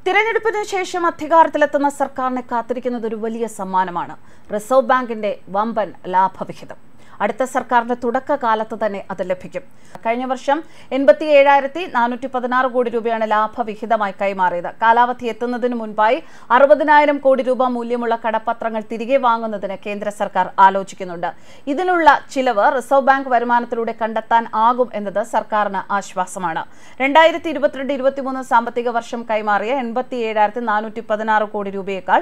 തിരഞ്ഞെടുപ്പിന് ശേഷം അധികാരത്തിലെത്തുന്ന സർക്കാരിനെ കാത്തിരിക്കുന്നത് ഒരു വലിയ സമ്മാനമാണ്. റിസർവ് ബാങ്കിന്റെ വമ്പൻ ലാഭവിഹിതം. അടുത്ത സർക്കാരിന്റെ തുടക്കകാലത്ത് തന്നെ അത് ലഭിക്കും. കഴിഞ്ഞ വർഷം 87,416 കോടി രൂപയാണ് ലാഭവിഹിതമായി കൈമാറിയത്. കാലാവധി എത്തുന്നതിന് മുൻപായി 60,000 കോടി രൂപ മൂല്യമുള്ള കടപ്പത്രങ്ങൾ തിരികെ വാങ്ങുന്നതിന് കേന്ദ്ര സർക്കാർ ആലോചിക്കുന്നുണ്ട്. ഇതിനുള്ള ചിലവ് റിസർവ് ബാങ്ക് വരുമാനത്തിലൂടെ കണ്ടെത്താൻ ആകും എന്നത് സർക്കാരിന് ആശ്വാസമാണ്. 2022-23 സാമ്പത്തിക വർഷം കൈമാറിയ 87,416 കോടി രൂപയേക്കാൾ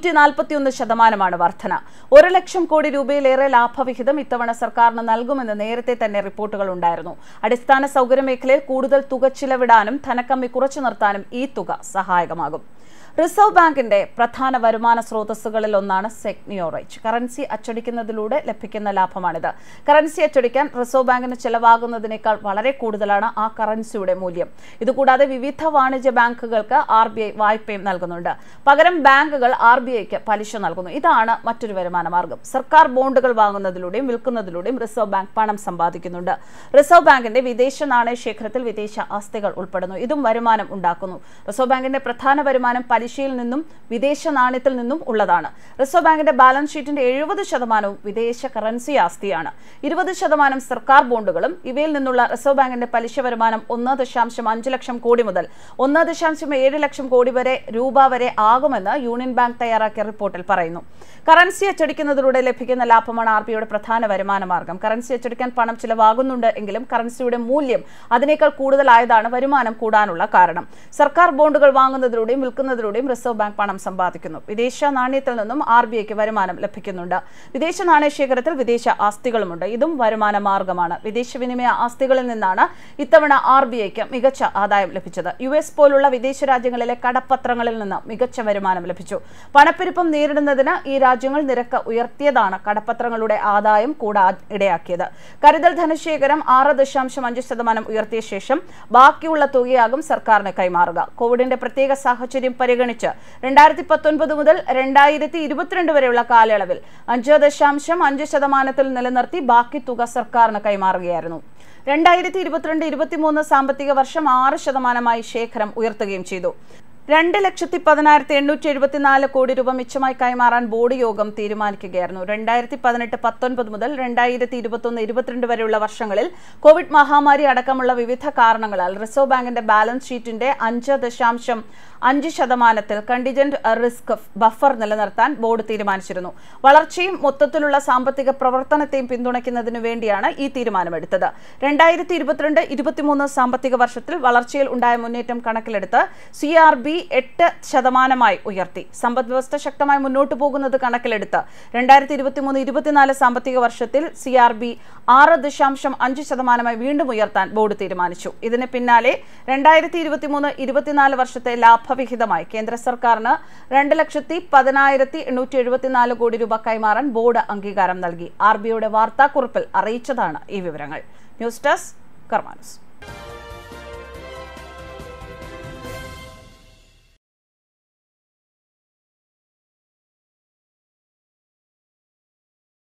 141% വർധന. 1 ലക്ഷം കോടി രൂപയിലേറെ ലാഭവിഹിതം ഇത്തവണ സർക്കാരിന് നൽകുമെന്ന് നേരത്തെ തന്നെ റിപ്പോർട്ടുകൾ ഉണ്ടായിരുന്നു. അടിസ്ഥാന സൗകര്യ മേഖലയിൽ കൂടുതൽ തുക ചിലവിടാനും ധനക്കമ്മി കുറച്ചു നിർത്താനും ഈ തുക സഹായകമാകും. റിസർവ് ബാങ്കിന്റെ പ്രധാന വരുമാന സ്രോതസ്സുകളിൽ ഒന്നാണ് സെക്യൂരിറ്റി. കറൻസി അച്ചടിക്കുന്നതിലൂടെ ലഭിക്കുന്ന ലാഭമാണിത്. കറൻസി അച്ചടിക്കാൻ റിസർവ് ബാങ്കിന് ചെലവാകുന്നതിനേക്കാൾ വളരെ കൂടുതലാണ് ആ കറൻസിയുടെ മൂല്യം. ഇതുകൂടാതെ വിവിധ വാണിജ്യ ബാങ്കുകൾക്ക് RBI വായ്പയും നൽകുന്നുണ്ട്. പകരം ബാങ്കുകൾ RBIക്ക് പലിശ നൽകുന്നു. ഇതാണ് മറ്റൊരു വരുമാന മാർഗം. സർക്കാർ ബോണ്ടുകൾ വാങ്ങുന്നതിലൂടെയും വിൽക്കുന്നതിലൂടെയും റിസർവ് ബാങ്ക് പണം സമ്പാദിക്കുന്നുണ്ട്. റിസർവ് ബാങ്കിന്റെ വിദേശ നാണയ ശേഖരത്തിൽ വിദേശ ആസ്തികൾ ഉൾപ്പെടുന്നു. ഇതും വരുമാനം ഉണ്ടാക്കുന്നു. റിസർവ് ബാങ്കിന്റെ പ്രധാന വരുമാനം പലിശയിൽ നിന്നും വിദേശ നാണ്യത്തിൽ നിന്നും ഉള്ളതാണ്. റിസർവ് ബാങ്കിന്റെ ബാലൻസ് ഷീറ്റിന്റെ 70% വിദേശ കറൻസി ആസ്തിയാണ്. 20% സർക്കാർ ബോണ്ടുകളും. ഇവയിൽ നിന്നുള്ള റിസർവ് ബാങ്കിന്റെ പലിശ വരുമാനം 1.5 ലക്ഷം കോടി മുതൽ 1.7 ലക്ഷം കോടി രൂപ വരെ ആകുമെന്ന് യൂണിയൻ ബാങ്ക് തയ്യാറാക്കിയ റിപ്പോർട്ടിൽ പറയുന്നു. കറൻസി അച്ചടിക്കുന്നതിലൂടെ ലഭിക്കുന്ന ലാഭമാണ് RBIയുടെ പ്രധാന വരുമാന മാർഗം. കറൻസി അച്ചടിക്കാൻ പണം ചിലവാകുന്നുണ്ട് എങ്കിലും കറൻസിയുടെ മൂല്യം അതിനേക്കാൾ കൂടുതലായതാണ് വരുമാനം കൂടാനുള്ള കാരണം. സർക്കാർ ബോണ്ടുകൾ വാങ്ങുന്നതിലൂടെയും വിൽക്കുന്നതിലൂടെയും റിസർവ് ബാങ്ക് പണം സമ്പാദിക്കുന്നു. വിദേശ നാണ്യത്തിൽ നിന്നും RBIക്ക് വരുമാനം ലഭിക്കുന്നുണ്ട്. വിദേശ നാണയ ശേഖരത്തിൽ വിദേശ ആസ്തികളുമുണ്ട്. ഇതും വരുമാന മാർഗമാണ്. വിദേശ വിനിമയ ആസ്തികളിൽ നിന്നാണ് ഇത്തവണ RBIക്ക് മികച്ച ആദായം ലഭിച്ചത്. US പോലുള്ള വിദേശ രാജ്യങ്ങളിലെ കടപ്പത്രങ്ങളിൽ നിന്ന് മികച്ച വരുമാനം ലഭിച്ചു. പണപ്പെരുപ്പം നേരിടുന്നതിന് ഈ രാജ്യങ്ങൾ നിരക്ക് ഉയർത്തിയതാണ് കടപ്പത്രങ്ങളുടെ ആദായം കൂടാൻ ഇടയാക്കിയത്. കരുതൽ ധനശേഖരം 6.5% ഉയർത്തിയ ശേഷം ബാക്കിയുള്ള തുകയാകും സർക്കാരിന് കൈമാറുക. കോവിഡിന്റെ പ്രത്യേക സാഹചര്യം പരിഗണിച്ച് 2019 മുതൽ 2022 വരെയുള്ള കാലയളവിൽ 5.5% നിലനിർത്തി ബാക്കി തുക സർക്കാരിന് കൈമാറുകയായിരുന്നു. 2022-23 സാമ്പത്തിക വർഷം 6% ശേഖരം ഉയർത്തുകയും ചെയ്തു. 2,10,874 കോടി രൂപ മിച്ചമായി കൈമാറാൻ ബോർഡ് യോഗം തീരുമാനിക്കുകയായിരുന്നു. 2018-19 മുതൽ 2021-22 വരെയുള്ള വർഷങ്ങളിൽ കോവിഡ് മഹാമാരി അടക്കമുള്ള വിവിധ കാരണങ്ങളാൽ റിസർവ് ബാങ്കിന്റെ ബാലൻസ് ഷീറ്റിന്റെ 5.5% കണ്ടിജന്റ് റിസ്ക് ബഫർ നിലനിർത്താൻ ബോർഡ് തീരുമാനിച്ചിരുന്നു. വളർച്ചയും മൊത്തത്തിലുള്ള സാമ്പത്തിക പ്രവർത്തനത്തെയും പിന്തുണയ്ക്കുന്നതിനു വേണ്ടിയാണ് ഈ തീരുമാനമെടുത്തത്. 2022-23 സാമ്പത്തിക വർഷത്തിൽ വളർച്ചയിൽ ഉണ്ടായ മുന്നേറ്റം കണക്കിലെടുത്ത് CRB 8% ഉയർത്തി. സമ്പദ്വ്യവസ്ഥ ശക്തമായി മുന്നോട്ട് പോകുന്നത് കണക്കിലെടുത്ത് 2023-24 സാമ്പത്തിക വർഷത്തിൽ CRB 6.5% വീണ്ടും ഉയർത്താൻ ബോർഡ് തീരുമാനിച്ചു. ഇതിന് പിന്നാലെ 2023-24 വർഷത്തെ ലാഭവിഹിതമായി കേന്ദ്ര സർക്കാരിന് 2,10,874 കോടി രൂപ കൈമാറാൻ ബോർഡ് അംഗീകാരം നൽകി. RBIയുടെ വാർത്താക്കുറിപ്പിൽ അറിയിച്ചതാണ് ഈ വിവരങ്ങൾ. News desk കർമാനൂസ്.